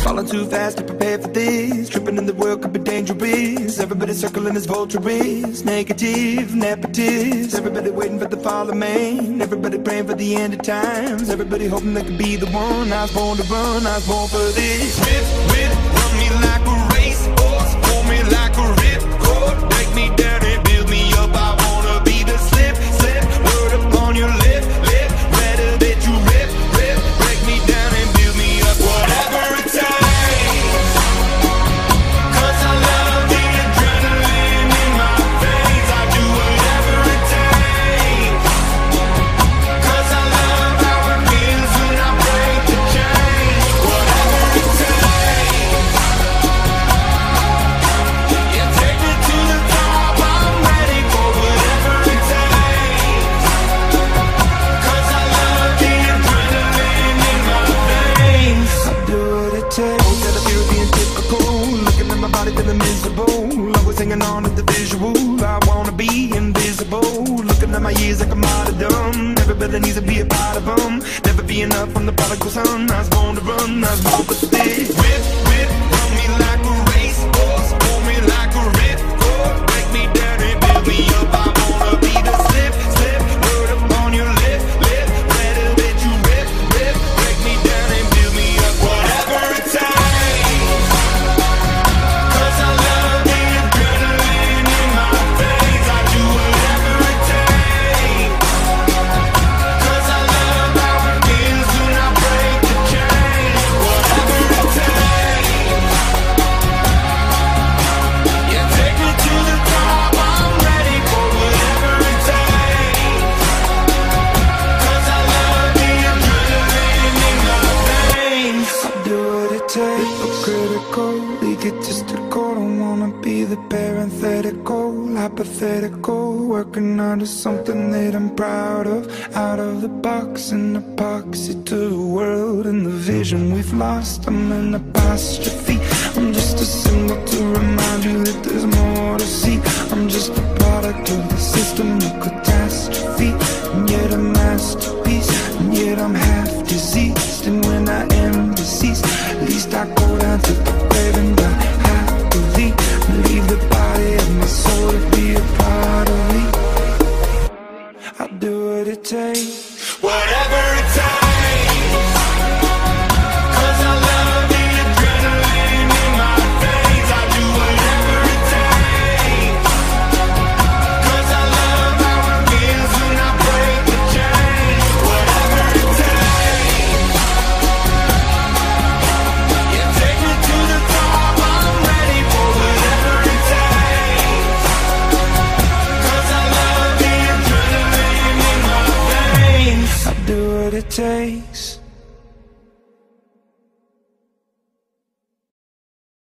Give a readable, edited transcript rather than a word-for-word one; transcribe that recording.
Falling too fast to prepare for this. Tripping in the world could be dangerous. Everybody circling as vultures, negative, nepotist. Everybody waiting for the fall of man. Everybody praying for the end of times. Everybody hoping they could be the one. I was born to run, I was born for this. Whip, run me like a racehorse, pull me like a ripcord. Break me down and build me up. I wanna be the slip, word upon your lip, rather that you rip, break me down and build me up. Whatever it takes, 'cause I love the adrenaline in my veins. I do whatever it takes, 'cause I love how it feels when I break the chains. Whatever it takes, yeah, take me to the top. I'm ready for whatever it takes, 'cause I love the adrenaline in my veins. I do what it takes. Instead of you being typical, looking at my body feeling miserable, always hanging on to the visual. I wanna be invisible, looking at my years like a martyrdom. Everybody needs to be a part of them. Never be enough from the prodigal son. I was born to run, I was born for this. Whip, run me like a racehorse, pull me like a ripcord. Break me down and build me up. I wanna be the slip, word upon your lip, rather that you rip, break me down and build me up. Whatever it takes, 'cause I love the adrenaline in my veins. I do whatever it takes, 'cause I love how it feels when I break the chains. Whatever it takes, yeah, take me to the top. I'm ready for whatever it takes, 'cause I love the adrenaline in my veins. I do what it takes. Hypocritical, egotistical. Don't wanna be the parenthetical, hypothetical. Working out of something that I'm proud of. Out of the box, an epoxy to the world and the vision we've lost. I'm an apostrophe. I'm just a symbol to remind you that there's more to see. I'm just a product of the system of catastrophe, and yet a masterpiece, and yet I'm half diseased. And when I am deceased, at least I go down to the grave and die happily, and leave the body of my soul to be a part of me. I do what it takes, whatever it takes, 'cause I love the adrenaline in my veins. I do whatever it takes, 'cause I love how it feels when I break the chains. Whatever it takes, yeah, take me to the top. I'm ready for whatever it takes, 'cause I love the adrenaline in my veins. I do what it takes.